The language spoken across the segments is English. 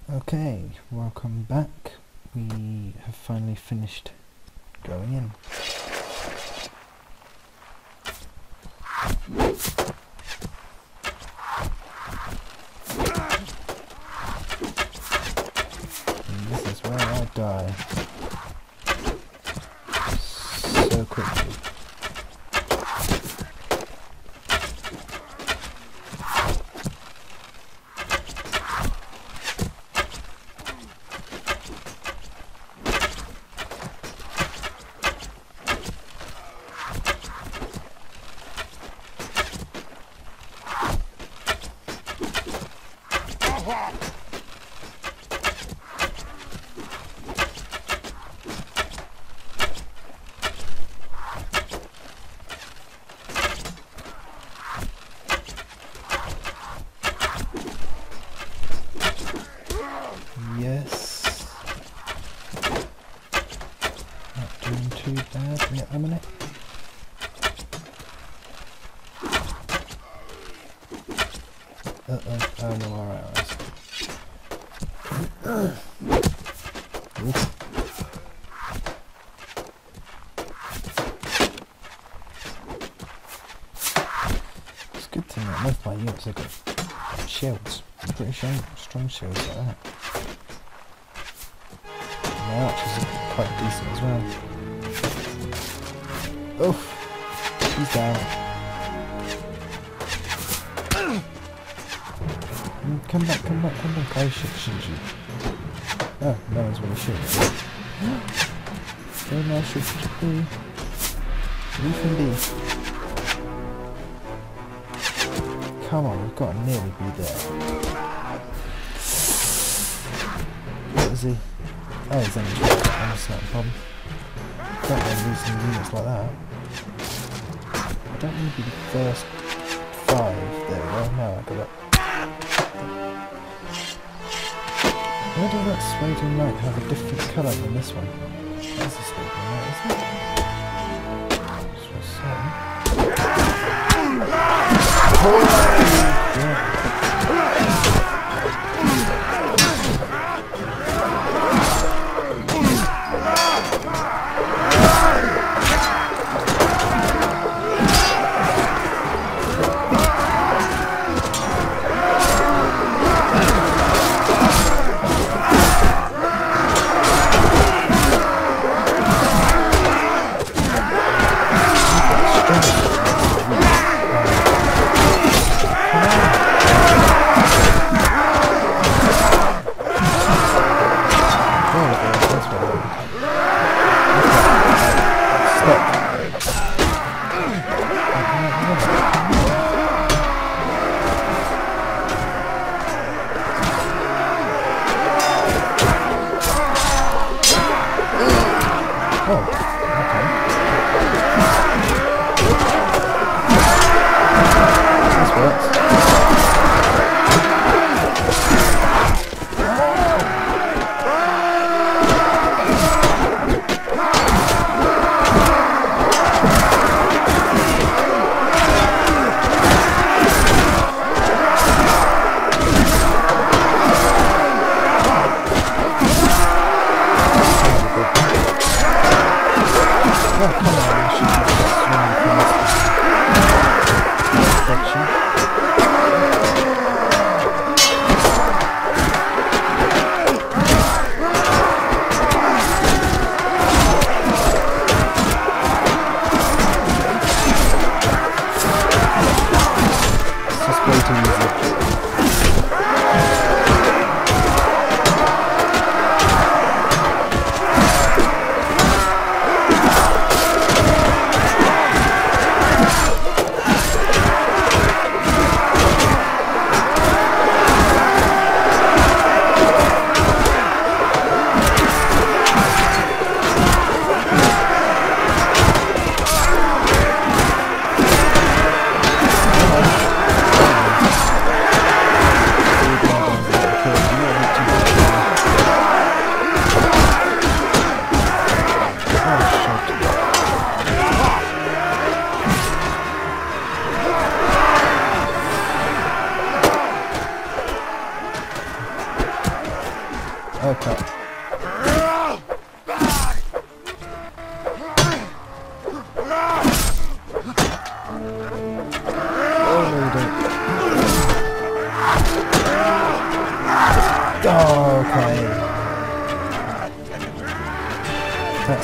Okay, welcome back. We have finally finished going in. And this is where I die. So quickly. Yes. Not doing too bad at the minute. Uh-oh. Oh no, alright, It's a good thing that most of my units have got shields. I'm pretty sure strong shields like that. My archers are quite decent as well. Oof! He's down. Come back. I shoot you. Oh, no one's really shooting. Very nice shoot be. You can be. Come on, we've got to nearly be there. What is he? Oh, he's only shot. That's not a problem. Don't want to lose some units like that. I don't need to be the first 5. There we go. Now I got it. Why does that Sweden light have a different colour than this one? That's a Sweden light, isn't it? Just for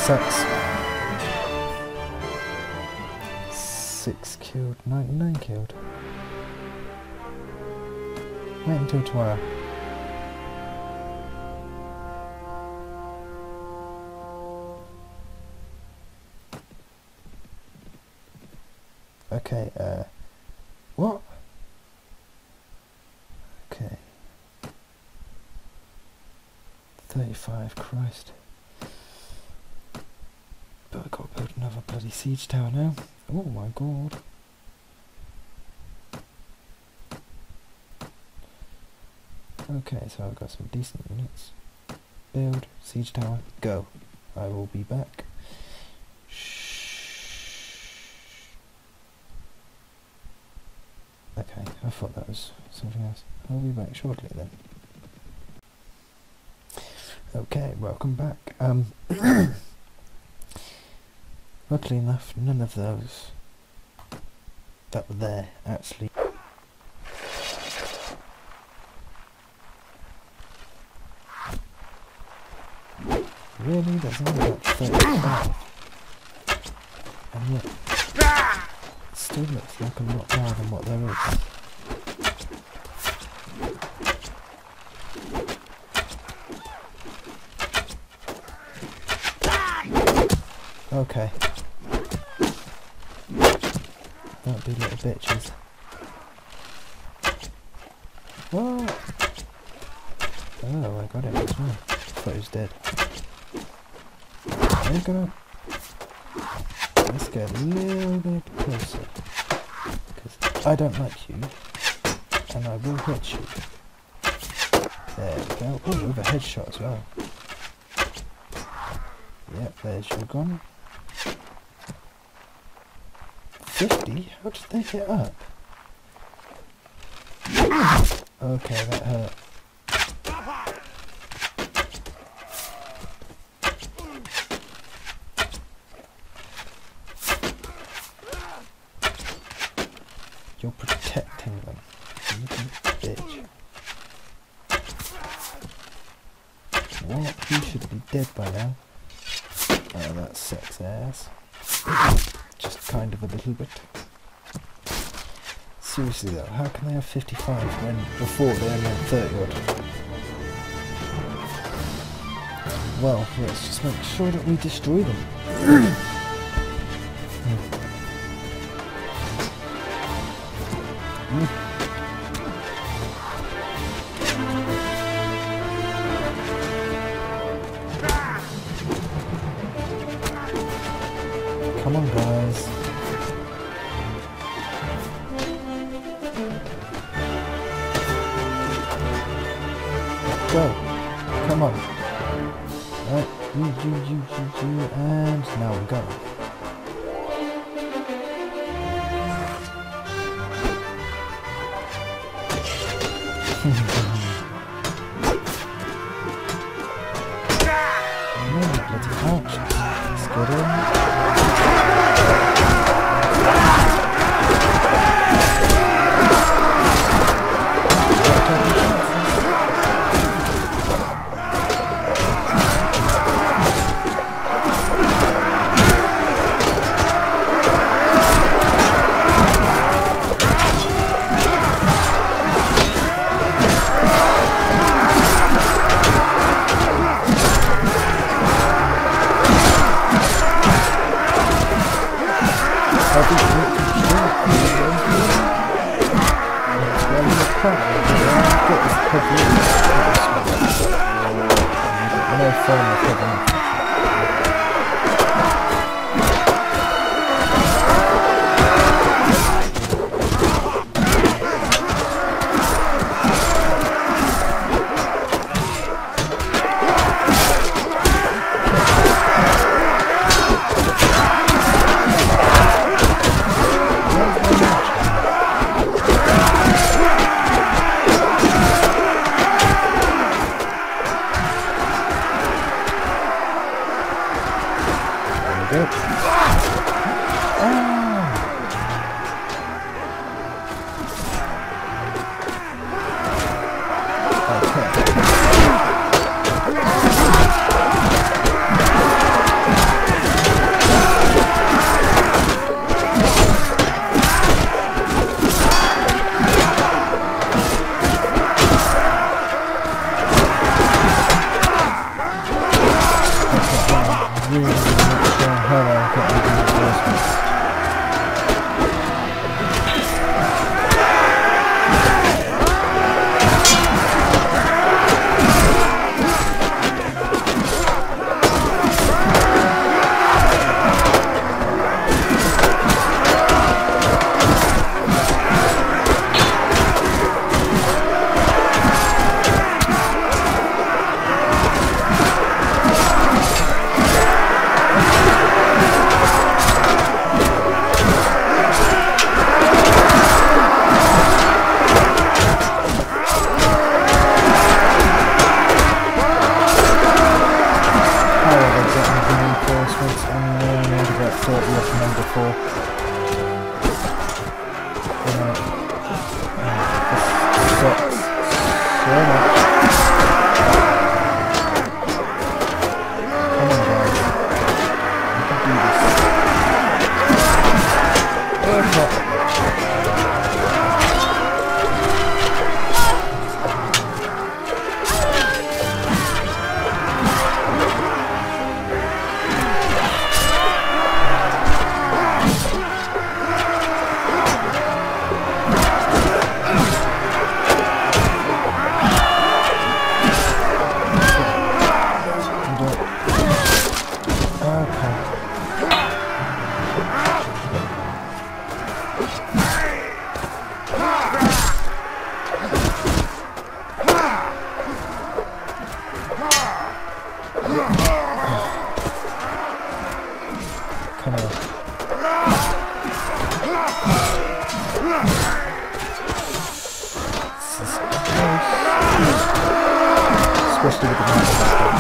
sucks. 6 killed, 99 killed. Wait until tomorrow. Okay, what? Okay. 35, Christ. But I've got to build another bloody siege tower now. Oh my god. Okay, so I've got some decent units. Build, siege tower, go. I will be back. Okay, I thought that was something else. I'll be back shortly then. Okay, welcome back. Luckily enough, none of those that were there actually. Really? There's only about 35. And yet, it still looks like a lot more than what there is. Okay. That'd be little bitches. What? Oh, I got it as well. I thought he was dead. I'm gonna... Let's get a little bit closer. Because I don't like you. And I will hit you. There we go. Oh, with a headshot as well. Yep, there's your gun. 50? How did they get up? Okay, that hurt. You're protecting them. You bitch. What? You should be dead by now. Oh, that sucks ass. Just kind of a little bit. Seriously though, how can they have 55 when before they only had 30 odd? Well, let's just make sure that we destroy them. Come on, guys. Go. Come on. Right. You. And now we're going. Let's get in.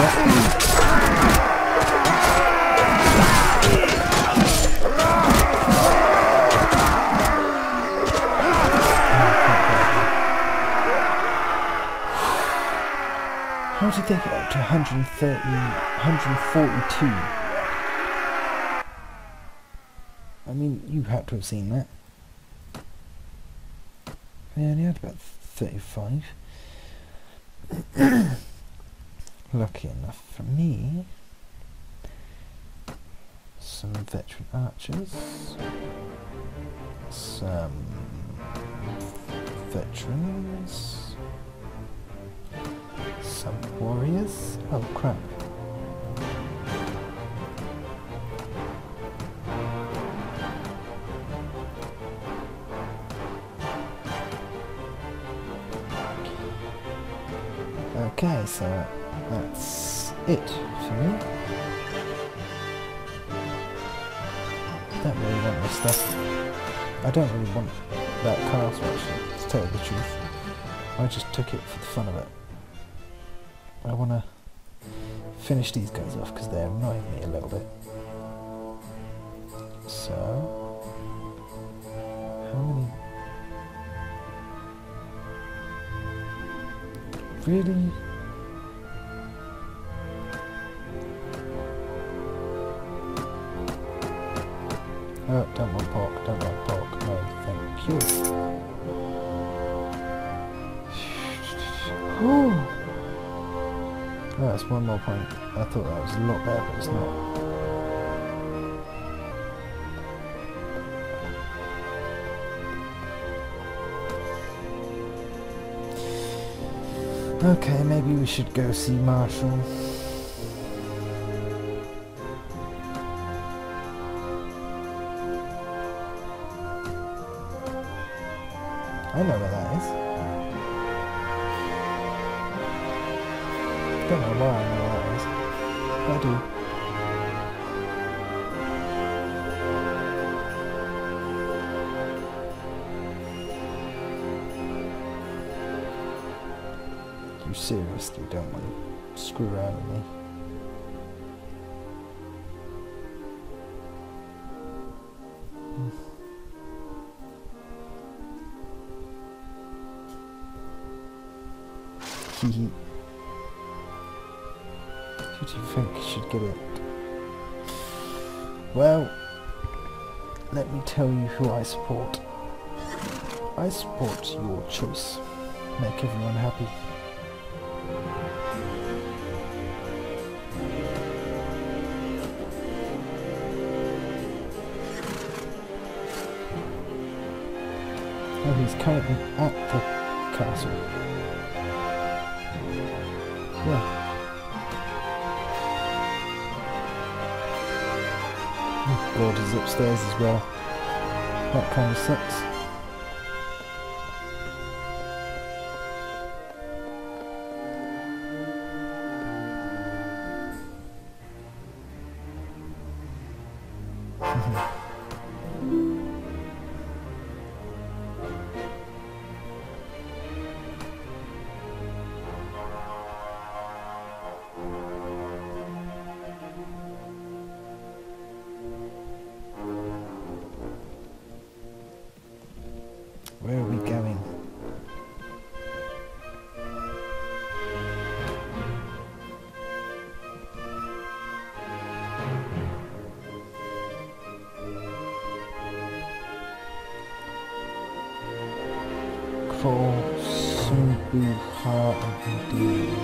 How did they get up to 130, 142? I mean, you had to have seen that. They only had about 35. Lucky enough for me, some veteran archers, some veterans, some warriors. Oh crap. Okay, so that's it for me. Don't really want this stuff. I don't really want that castle actually, to tell you the truth. I just took it for the fun of it. I want to finish these guys off because they're annoying me a little bit. So, how many? Really? Oh, don't want pork, don't want pork, no thank you. Oh, that's one more point. I thought that was a lot better, but it's not. Okay, maybe we should go see Marshall. I know where that is. Don't know why I know where that is. I do. You seriously don't want to screw around with me? Who do you think should get it? Well, let me tell you who I support. I support your choice. Make everyone happy. Oh, he's currently at the castle. Yeah. Oh God, he's upstairs as well. That kind of sucks. Where are we going? Sumbuha indeed.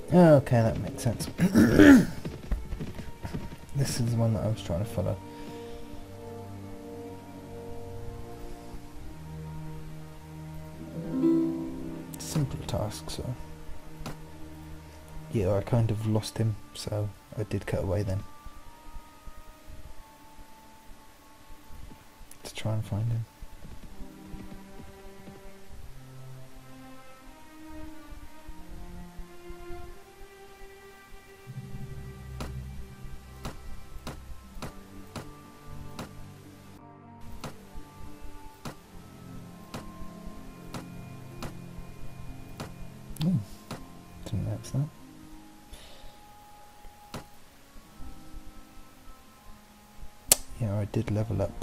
Okay, that makes sense. This is the one that I was trying to follow. Simple task, so... Yeah, I kind of lost him, so I did cut away then. To try and find him. Oh, didn't notice that. Yeah, I did level up.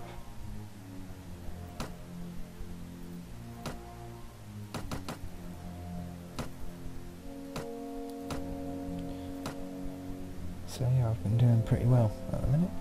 So yeah, I've been doing pretty well at the minute.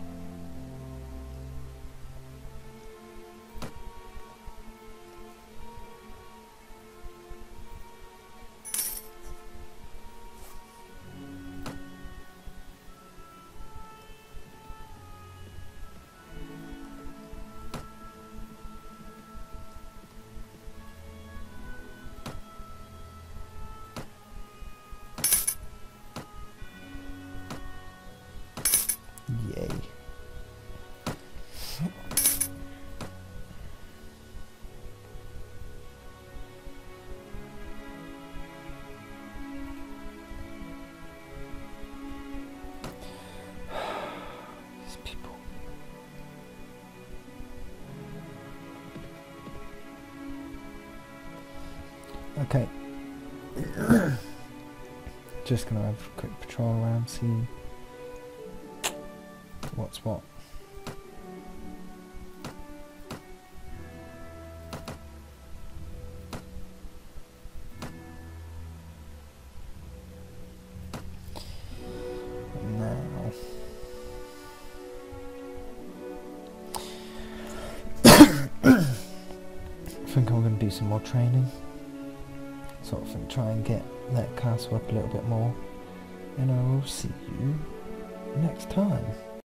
Yay. These people. Okay. Just gonna have a quick patrol around, see what's what. Now, I think I'm going to do some more training, sort of, and try and get that castle up a little bit more, and I will see you next time.